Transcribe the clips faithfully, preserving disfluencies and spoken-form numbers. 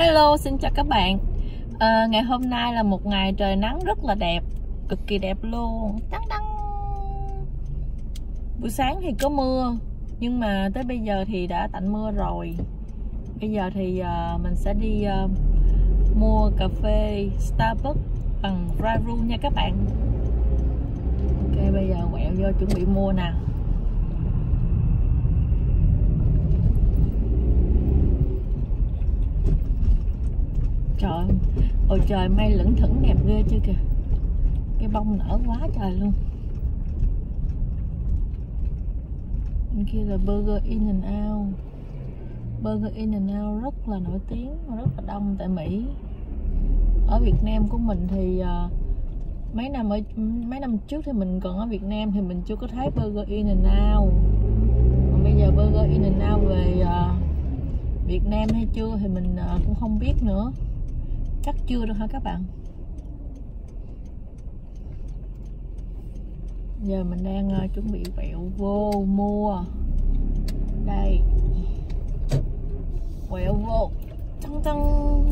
Hello, xin chào các bạn. à, Ngày hôm nay là một ngày trời nắng rất là đẹp, cực kỳ đẹp luôn. Đăng đăng. Buổi sáng thì có mưa, nhưng mà tới bây giờ thì đã tạnh mưa rồi. Bây giờ thì uh, mình sẽ đi uh, mua cà phê Starbucks bằng drive-thru nha các bạn. Ok, bây giờ quẹo vô chuẩn bị mua nè. Trời, ôi trời, mây lững thững đẹp ghê chưa kìa. Cái bông nở quá trời luôn. Bên kia là Burger In and Out. Burger In and Out rất là nổi tiếng, rất là đông tại Mỹ. Ở Việt Nam của mình thì uh, mấy năm ở mấy năm trước thì mình còn ở Việt Nam thì mình chưa có thấy Burger In and Out. Còn bây giờ Burger In and Out về uh, Việt Nam hay chưa thì mình uh, cũng không biết nữa. Chắc chưa đâu hả các bạn. Giờ mình đang uh, chuẩn bị quẹo vô mua. Đây, quẹo vô. Trăng trăng.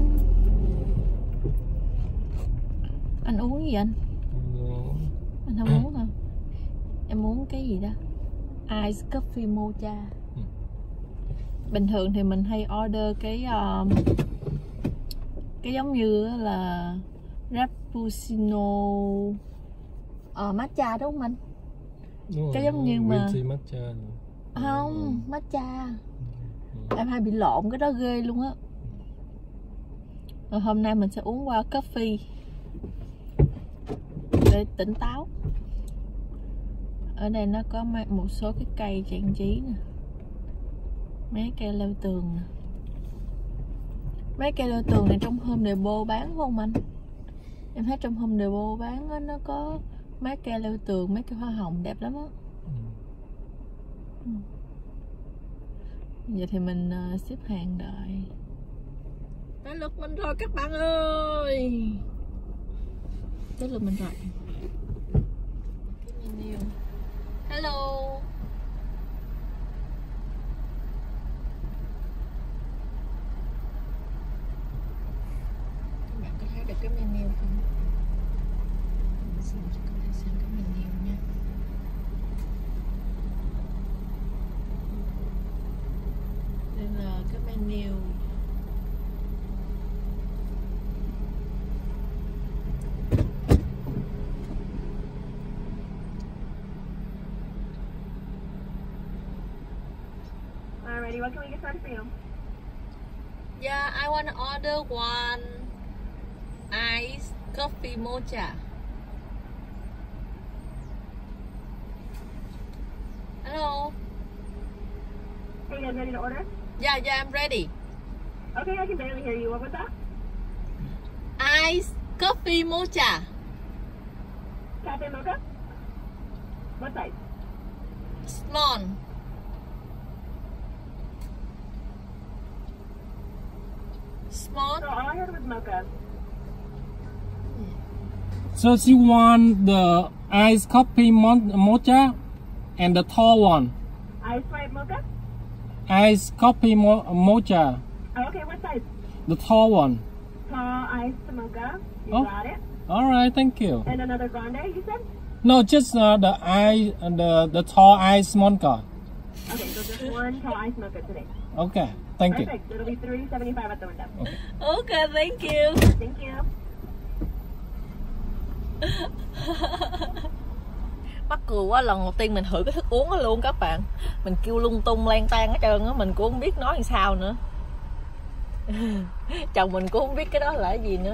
Anh uống gì anh? Anh không uống hả? Em uống cái gì đó? Ice coffee mocha. Bình thường thì mình hay order cái um, cái giống như là Frappuccino uh, matcha đúng không anh? Đúng cái giống như mà matcha. Không, matcha. Ừ. Em hay bị lộn cái đó ghê luôn á. Rồi hôm nay mình sẽ uống qua coffee để tỉnh táo. Ở đây nó có một số cái cây trang trí nè, mấy cây leo tường nè. Mấy cây leo tường này trong Home Depot bán phải không anh? Em thấy trong Home Depot bán đó, nó có mấy cây leo tường, mấy cây hoa hồng đẹp lắm á. Ừ. Giờ thì mình uh, xếp hàng đợi. Tới lượt mình rồi các bạn ơi. Tới lượt mình rồi. Hello. Các bạn có thấy được cái menu không? Mình xem cho các bạn xem cái menu nha. Đây là cái menu. Alrighty, what can we get started for you? Yeah, I want to order one ice coffee mocha. Hello. Are you guys ready to order? Yeah, yeah, I'm ready. Okay, I can barely hear you. What was that? Ice coffee mocha. Cafe mocha? What size? Small. Small. So all I heard was mocha. So she want the ice coffee mo mocha and the tall one. Ice white mocha? Ice coffee mo mocha. Oh, okay, what size? The tall one. Tall ice mocha. You Oh. got it. All right, thank you. And another grande, you said? No, just uh, the ice, uh, the the tall ice mocha. Okay, so just one tall ice mocha today. Okay, thank you. Perfect. It'll be three seventy-five at the window. Okay. Okay, thank you. Thank you. Mắc cười quá, lần đầu tiên mình thử cái thức uống đó luôn các bạn. Mình kêu lung tung lan tan hết trơn á, mình cũng không biết nói làm sao nữa. Chồng mình cũng không biết cái đó là cái gì nữa.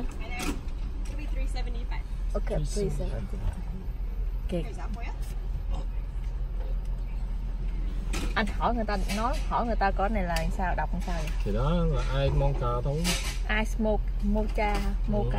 Ok, please. Okay. Anh hỏi người ta, nói hỏi người ta có này là làm sao, đọc làm sao vậy? Thì đó là ice mocha thôi. Ice smoke mocha, mocha.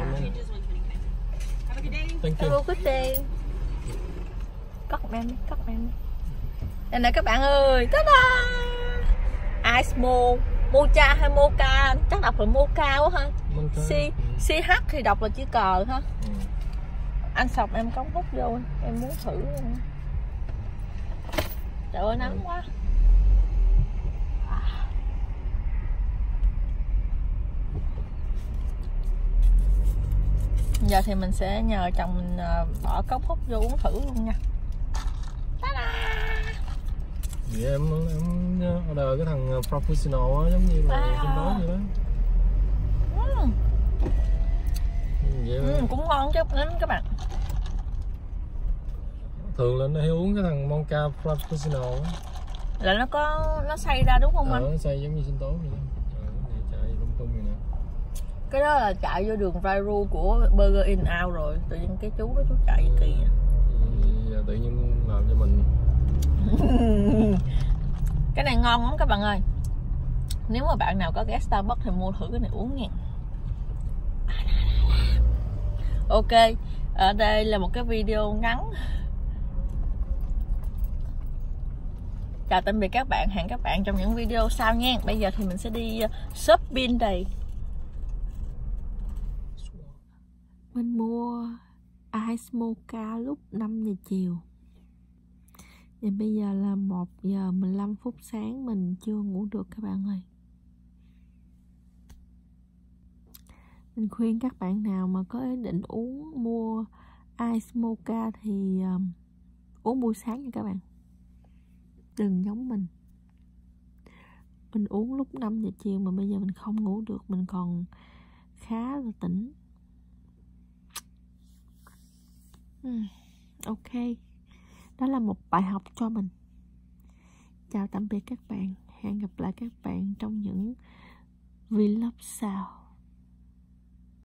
Thank you. Hello, good day. Cất em đi, cất em đi. Đây nè các bạn ơi, ta-da! Ice mo, mocha hay mocha, chắc đọc là mocha quá ha. C, CH thì đọc là chữ cờ ha. Ừ. Anh Sọc em cống hút vô, em muốn thử. Trời ơi nắng quá. Giờ thì mình sẽ nhờ chồng mình bỏ cốc hút vô uống thử luôn nha. Vậy em, em order cái thằng Frappuccino á, giống như là à. trên đó vậy đó. Ừ. Vậy Ừ, cũng ngon chứ lắm các bạn. Thường là nó hay uống cái thằng Mocha Frappuccino á. Là nó có nó xay ra đúng không ờ, anh? Nó xay giống như sinh tố vậy đó. Ờ, vậy chạy lung tung vậy nè. Cái đó là chạy vô đường viral của Burger In Out rồi. Tự nhiên cái chú đó chú chạy ừ. kỳ à. Giờ tự nhiên làm cho mình. Cái này ngon lắm các bạn ơi. Nếu mà bạn nào có ghé Starbucks thì mua thử cái này uống nha. Ok, ở đây là một cái video ngắn. Chào tạm biệt các bạn, hẹn các bạn trong những video sau nha. Bây giờ thì mình sẽ đi shopping đây. Mình mua ice mocha lúc năm giờ chiều. Và bây giờ là một giờ mười lăm phút sáng, mình chưa ngủ được các bạn ơi. Mình khuyên các bạn nào mà có ý định uống mua ice mocha thì um, uống buổi sáng nha các bạn. Đừng giống mình. Mình uống lúc năm giờ chiều mà bây giờ mình không ngủ được, mình còn khá là tỉnh. uhm, Ok, đó là một bài học cho mình. Chào tạm biệt các bạn, hẹn gặp lại các bạn trong những vlog sau.